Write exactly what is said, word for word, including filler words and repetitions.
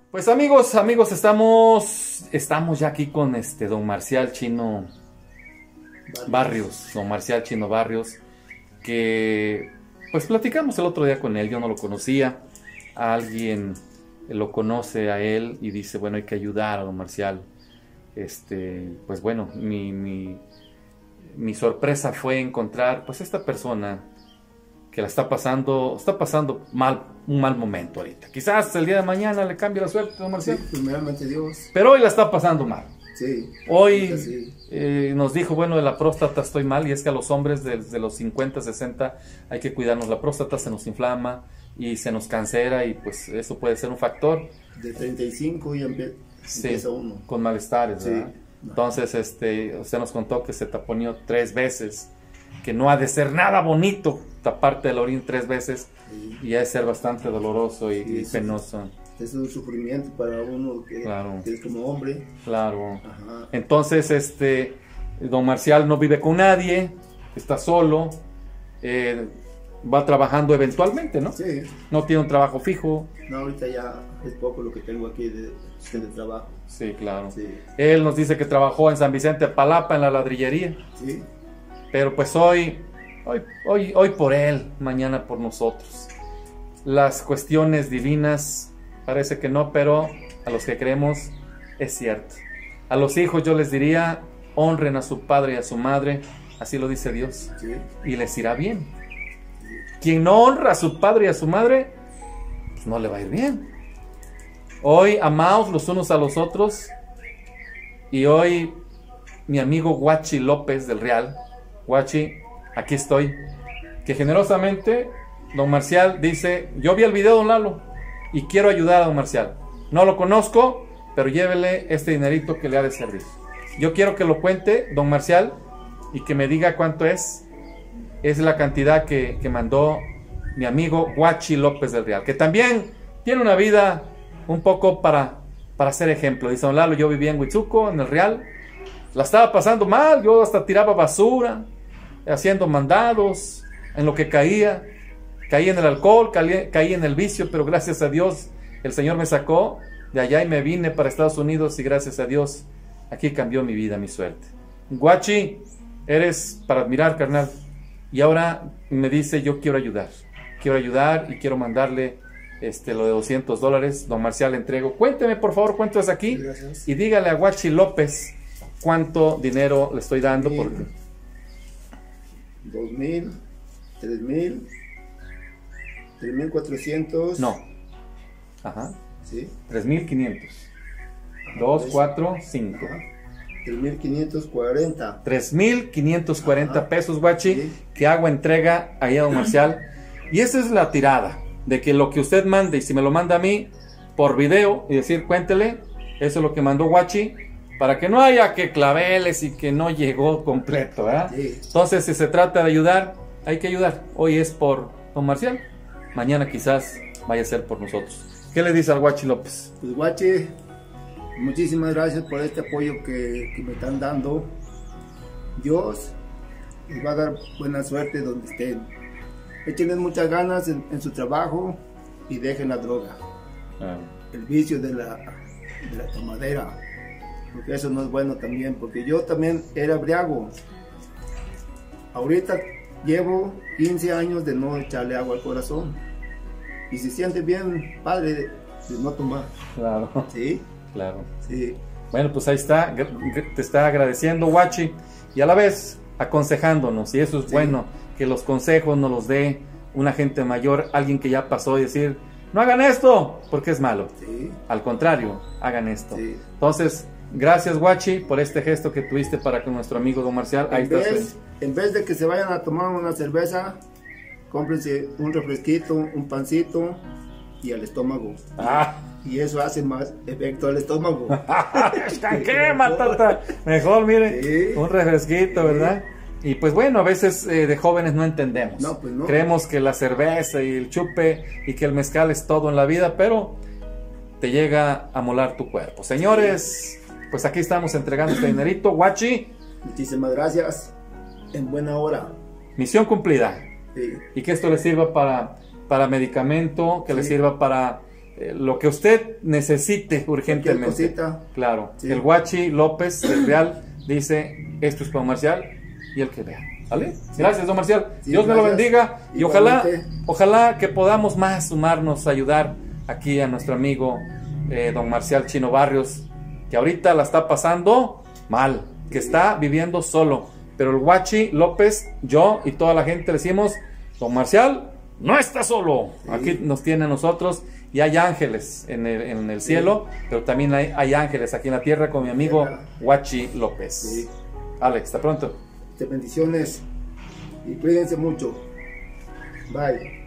Pues amigos, amigos, estamos, estamos ya aquí con este don Marcial Chino Barrios. Barrios, don Marcial Chino Barrios, que pues platicamos el otro día con él. Yo no lo conocía, a alguien lo conoce a él y dice, bueno, hay que ayudar a don Marcial. Este, pues bueno, mi, mi, mi sorpresa fue encontrar pues esta persona que la está pasando, está pasando mal, un mal momento ahorita. Quizás el día de mañana le cambie la suerte, don Marcial. Sí, primeramente Dios. Pero hoy la está pasando mal. Sí. Hoy Sí. eh, nos dijo, bueno, de la próstata estoy mal, y es que a los hombres desde los cincuenta, sesenta hay que cuidarnos. La próstata se nos inflama y se nos cancera, y pues eso puede ser un factor. De treinta y cinco y empie sí, empieza uno. Con malestares, ¿verdad? Sí. Entonces, este, usted nos contó que se taponeó tres veces, que no ha de ser nada bonito taparte del orín tres veces, Sí. y ha de ser bastante doloroso y, Sí, y sí. penoso. Es un sufrimiento para uno que, Claro. que es como hombre. Claro. Ajá. Entonces, este, don Marcial no vive con nadie, está solo, eh, va trabajando eventualmente, ¿no? Sí. No tiene un trabajo fijo. No, ahorita ya es poco lo que tengo aquí de, de trabajo. Sí, claro. Sí. Él nos dice que trabajó en San Vicente de Palapa, en la ladrillería, Sí. pero pues hoy, hoy, hoy, hoy por él, mañana por nosotros. Las cuestiones divinas parece que no, pero a los que creemos es cierto. A los hijos yo les diría, honren a su padre y a su madre, así lo dice Dios, Sí. y les irá bien. Quien no honra a su padre y a su madre, pues no le va a ir bien. Hoy amaos los unos a los otros, y hoy mi amigo Guachi López del Real, Guachi, aquí estoy, que generosamente don Marcial dice, yo vi el video de don Lalo y quiero ayudar a don Marcial. No lo conozco, pero llévele este dinerito que le ha de servir. Yo quiero que lo cuente don Marcial y que me diga cuánto es. Es la cantidad que, que mandó mi amigo Guachi López del Real, que también tiene una vida un poco para, para ser ejemplo. Dice don Lalo, yo vivía en Huitzuco, en el Real, la estaba pasando mal, yo hasta tiraba basura, haciendo mandados, en lo que caía, caí en el alcohol, caí, caí en el vicio, pero gracias a Dios el Señor me sacó de allá y me vine para Estados Unidos, y gracias a Dios aquí cambió mi vida, mi suerte. Guachi, eres para admirar, carnal. Y ahora me dice, yo quiero ayudar, quiero ayudar y quiero mandarle este, lo de doscientos dólares. Don Marcial, le entrego. Cuénteme, por favor, cuánto es aquí. Gracias. Y dígale a Guachi López cuánto dinero le estoy dando. Mil. Porque... Dos mil, tres mil, tres mil cuatrocientos. No. Ajá. Sí. tres mil quinientos. dos, cuatro, cinco. tres mil quinientos cuarenta. tres mil quinientos cuarenta Ajá. pesos, Guachi, Sí. que hago entrega ahí a don Marcial. Y esa es la tirada, de que lo que usted mande, y si me lo manda a mí por video y decir, cuéntele, eso es lo que mandó Guachi, para que no haya que claveles y que no llegó completo, ¿verdad? Sí. Entonces, si se trata de ayudar, hay que ayudar. Hoy es por don Marcial, mañana quizás vaya a ser por nosotros. ¿Qué le dice al Guachi López? Pues Guachi, muchísimas gracias por este apoyo que, que me están dando. Dios les va a dar buena suerte donde estén. Échenle muchas ganas en, en su trabajo y dejen la droga, Ah, el vicio de la, de la tomadera, porque eso no es bueno también, porque yo también era briago. Ahorita llevo quince años de no echarle agua al corazón y se siente bien padre de, de no tomar. claro, Sí, claro. sí. Bueno, pues ahí está, te está agradeciendo Guachi, y a la vez aconsejándonos, y eso es Sí. bueno, que los consejos nos los dé una gente mayor, alguien que ya pasó, y decir, no hagan esto, porque es malo. Sí, Al contrario, hagan esto. sí. Entonces, gracias Guachi por este gesto que tuviste para con nuestro amigo don Marcial. Ahí En está. vez, en vez de que se vayan a tomar una cerveza, cómprense un refresquito, un pancito y al estómago. Ah, Y eso hace más efecto al estómago. ¿qué, matata? Mejor, mire, Sí. un refresquito, ¿verdad? Y pues bueno, a veces eh, de jóvenes no entendemos. No, pues no. Creemos que la cerveza y el chupe y que el mezcal es todo en la vida, pero te llega a molar tu cuerpo. Señores, pues aquí estamos entregando este dinerito. Guachi, Muchísimas gracias. En buena hora. misión cumplida. Sí. Y que esto le sirva para, para medicamento, que le Sí. sirva para eh, lo que usted necesite urgentemente. Cosita. Claro. Sí. El Guachi López del Real dice, esto es para don Marcial y el que vea. ¿Vale? Sí. Gracias, don Marcial. Sí, Dios me lo bendiga y ojalá, igualmente. ojalá que podamos más sumarnos a ayudar aquí a nuestro amigo eh, don Marcial Chino Barrios, que ahorita la está pasando mal, que está viviendo solo. Pero el Guachi López, yo y toda la gente le decimos, don Marcial no está solo. Sí. Aquí nos tiene a nosotros y hay ángeles en el, en el cielo, sí. Pero también hay, hay ángeles aquí en la tierra con mi amigo Guachi López. Sí. Alex, hasta pronto. Bendiciones y cuídense mucho. Bye.